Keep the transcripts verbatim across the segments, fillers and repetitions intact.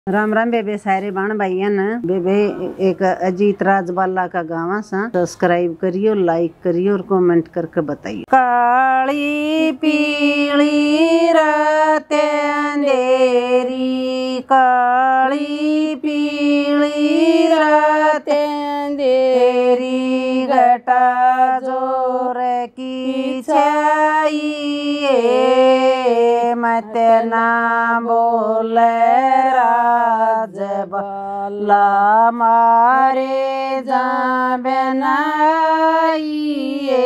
राम राम बेबे सारे बाण भाइया न बेबे एक अजीत राजबाला का गावा सा सब्सक्राइब करियो, लाइक करियो और कमेंट करके बताइए। काली पीली रात अंधेरी, काली पीली रात अंधेरी, घटा जोर की छाई मत ना बोल राजबाला मारे जा बनाइए।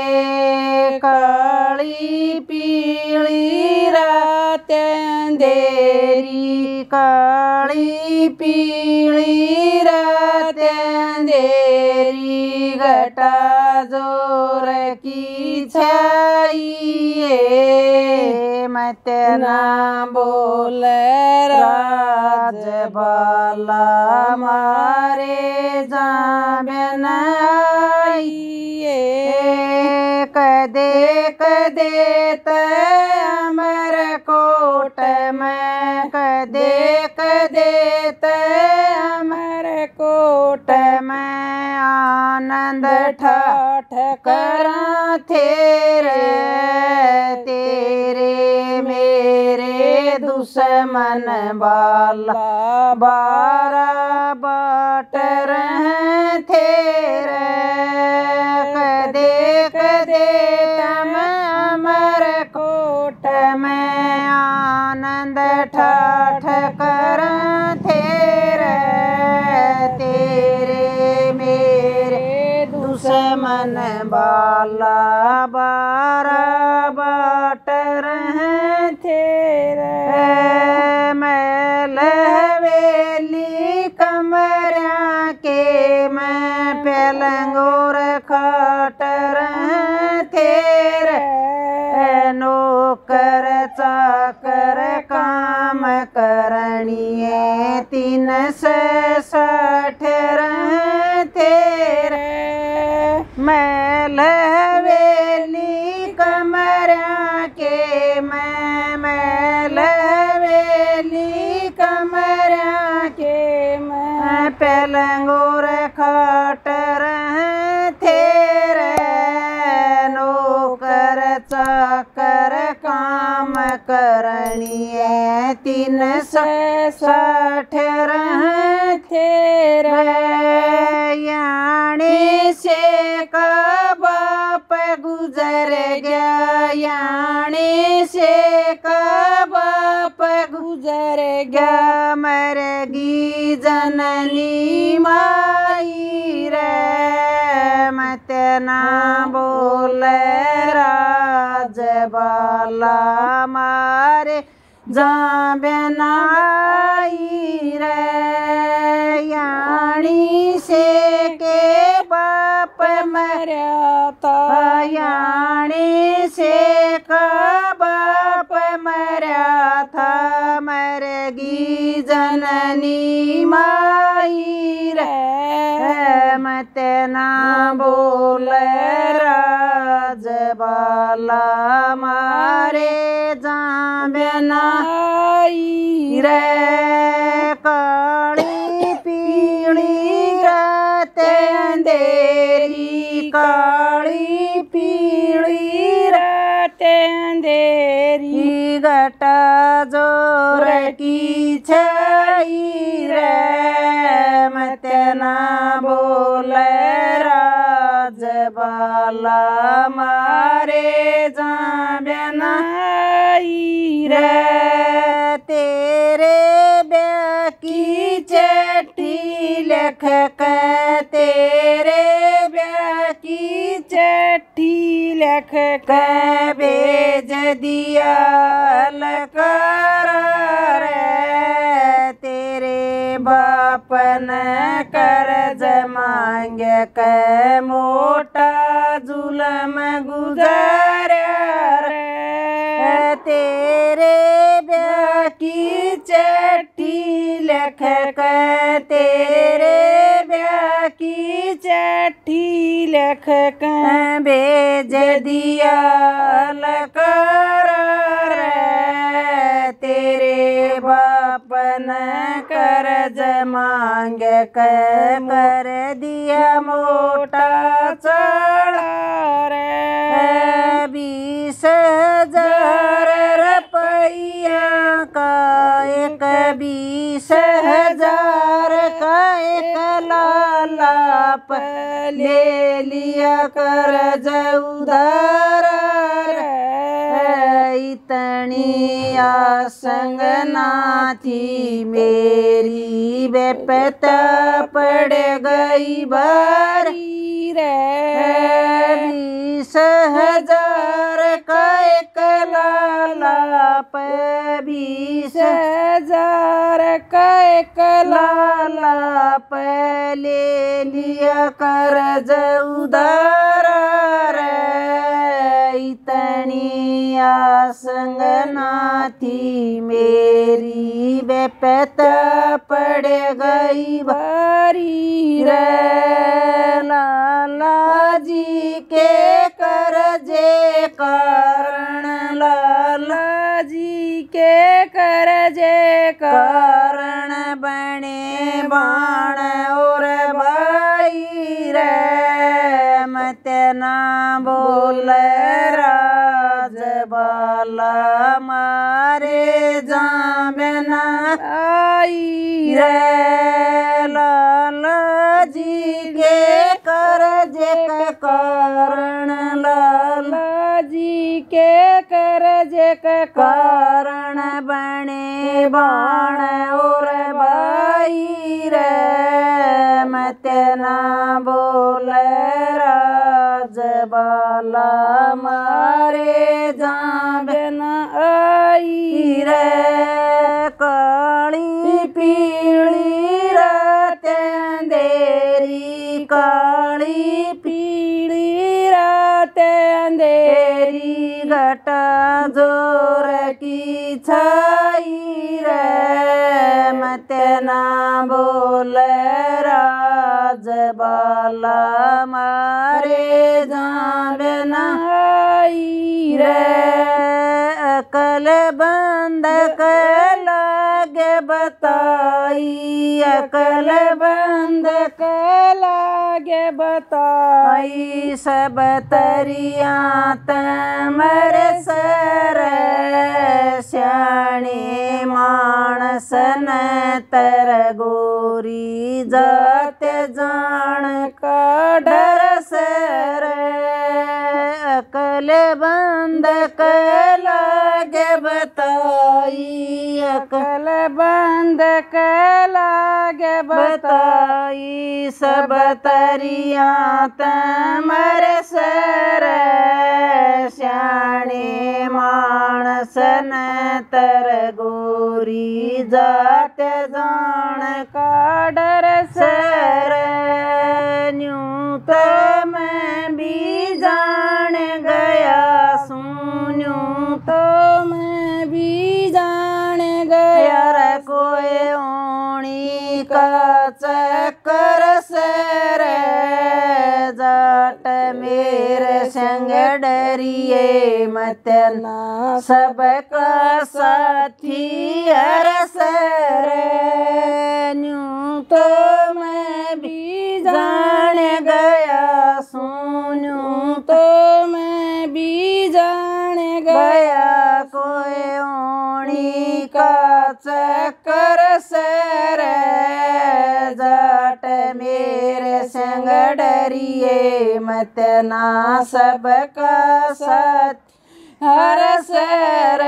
काली पीली रात अंधेरी, काली पीली रात अंधेरी, घटा जोर की छाइए मत ना बोल राजबाला मारे जा बनाइए। कदे कदे त अमर कोट में, कदे कदे त अमर कोट में, आनंद ठाठ करा तेरे तेरे मेरे दुश्मन बाला बारा बाट रहे तेरे। कदे कदे तम अमर कोट में, आनंद ठाठ कर तेरे तेरे मेरे दुश्मन बाला बारा बाट रहे तेरे। मैल हवेली कमरा के मैं पलंगोर खाट रहे तेरे। नौकर चाकर काम करनिए तीन से साठ रहे तेरे। मैल हवेली कमरा के मैं, मैल हवेली कमरा के मैं पलंगोर खाट रहे तेरे। नौकर चाकर काम करनिए तीन से साठ रहे तेरे। यानी से का बाप गुजर गया, यानी से का बाप गुजर गया, मरगी जननी माई रे मत ना बोल राजबाला मारे जा बनाई रे। यानी से के बाप मरा था, यानी से का बाप मरा था, मरगी जननी माई रे मत ना बोल राजबाला मारे जा बनाई रे। काली पीली रात अंधेरी, काली पीली रात अंधेरी, घटा जोर की छाई रे मत ना बोल राजबाला मारे जा बनाई रे। तेरे ब्याह की चिट्ठी लिख के, तेरे ब्याह की चिट्ठी लिख के भेज दिया लकारा रे। तेरे बाप ने कर्ज मांग के मोटा जुल्म गुजारा रे। तेरे ब्याह की चिट्ठी लिख के, तेरे ब्याह की चिट्ठी लिख के भेज दिया लकारा रे। तेरे बाप बन कर्ज मांग के कर दिया मोटा चढ़ा रे बीस हजार रुपया का एक बीस हजार का एक लालाप ले लिया कर्ज उधार इतनी आसंग ना थी मेरी बेपता पड़ गई बारी रे बीस हजार का एक लालाप बीस हजार का एक लालाप ले लिया कर्ज उधार रे इतनी आसंग ना थी मेरी बेपता पड़ गई भारी रे लाला जी के कर्जे कारण लाला जी के कर्जे कारण बने बाण और भाई रे मत ना बोल राज बाला मारे जामना आई रे लाला जी के कर्जे के कारण लाला जी के कर्जे के कारण बने बाण और भाई रे मत ना बोल राज बाला मारे जाबन आई रे काली पीली रात अंधेरी काली पीली रात अंधेरी घटा जोर की छाई रे मत ना बोल राज बाला मारे जाबन आई रे अकल बंद लागे बताई अकल बंद लागे बताई सब तरिया तमर सर श्याणे मानस न तर गोरी जात जान का डर सर अकल बंद लागे बताई अकल बंद लागे बताई सब तरिया तमर सर श्याणे मानस न तर गोरी जात जान का डर सर न्यू तो मैं भी जान गया सुन्यूं तो मैं भी जान गया रे कोई ओणी का चक्कर सर जाट मेरे संग डरिए मत ना सबका साथी हर सर न्यू तो मैं भी जान गया सुन्यूं तो मैं भी जान गया कोई ओणी का चक्कर सर जाट मेरे संग डरिए मत ना सबका साथ हर सर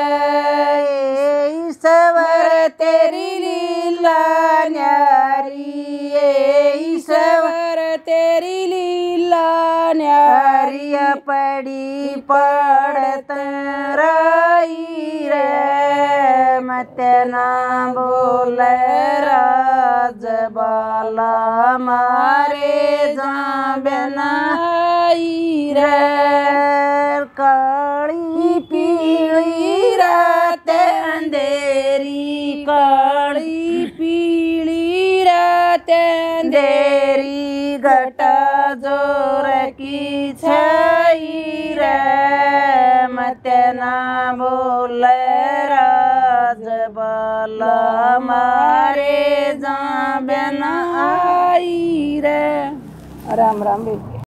ईश्वर तेरी लीला न्यारी ईश्वर तेरी लीला न्यारी पड़ी पड़त राई रे मत ना बोल राज बाला मारे जाबन आई रे काली पीली रात अंधेरी काली पीली रात अंधेरी घटा जोर की छाई रे मत ना बोल राज बाला हमारे जहाँ बिन आई रे। राम राम बेटी।